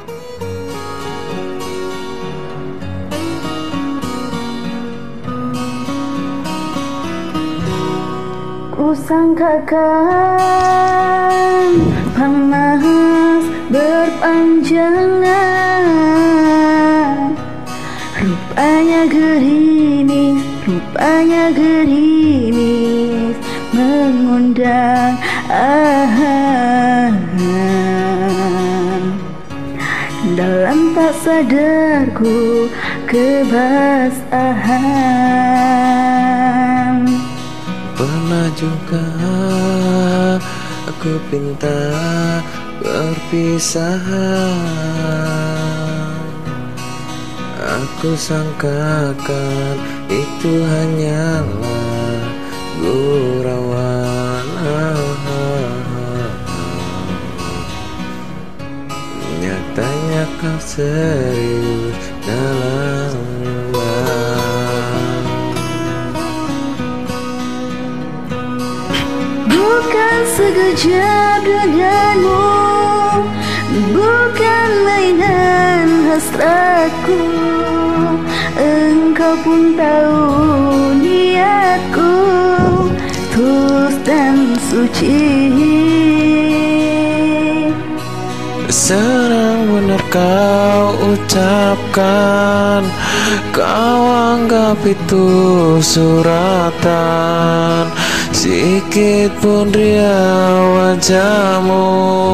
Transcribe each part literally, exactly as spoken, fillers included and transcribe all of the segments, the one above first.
Kusangkakan panas berpanjangan, rupanya gerimis, rupanya gerimis mengundang. Ah, dalam tak sadarku kebasahan. Pernah juga aku pinta perpisahan, aku sangkakan itu hanyalah gurauan. Nyatanya kau serius dalam bukan sekejap denganmu, bukan mainan hasratku. Engkau pun tahu niatku tulus dan suci. Senang benar kau ucapkan, kau anggap itu suratan. Sikit pun riang wajahmu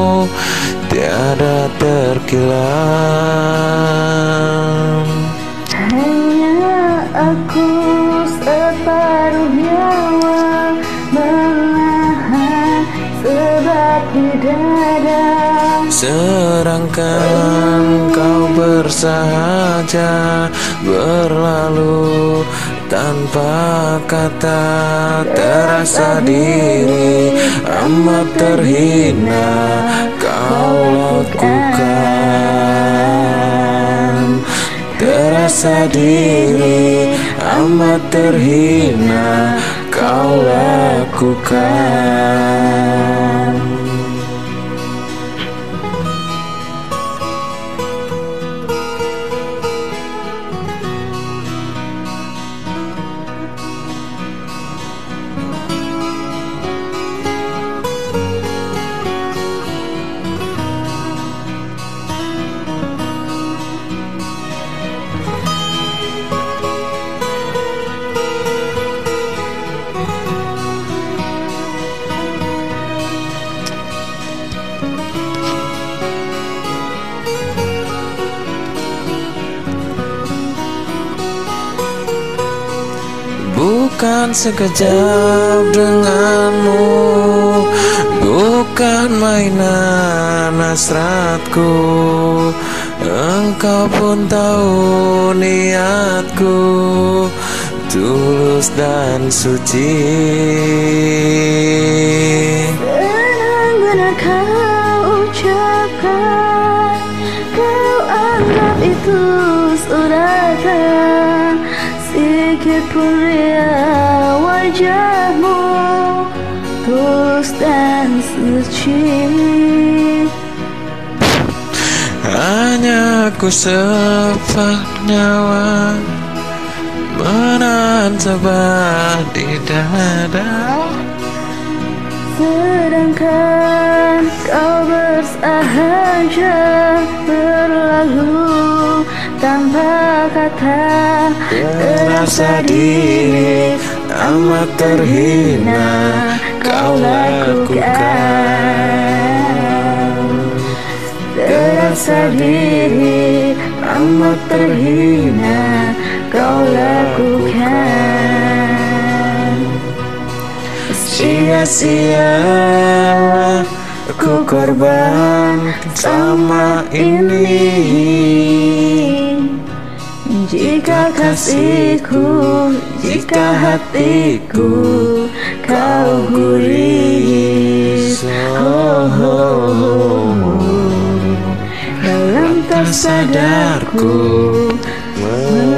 tiada terkilam. Hanya aku separuh nyawa menahan sebab di dada. Sedangkan kau bersahaja berlalu tanpa kata, terasa diri amat terhina kau lakukan. Terasa diri amat terhina kau lakukan. Bukan sekejap denganmu, bukan mainan hasratku. Engkau pun tahu niatku tulus dan suci. Senang benar kau ucapkan, kau anggap itu suratan. Sikit pun riang wajahmu tulus dan suci. Hanya aku sepak nyawa menahan sabar di dada. Sedangkan kau bersahaja berlalu tanpa kata. Terasa diri amat terhina kau lakukan. Terasa diri amat terhina kau lakukan. Sia-sia ku korban sama ini. Jika kasihku, jika hatiku kau guris, oh, oh, oh. Dalam tak sadarku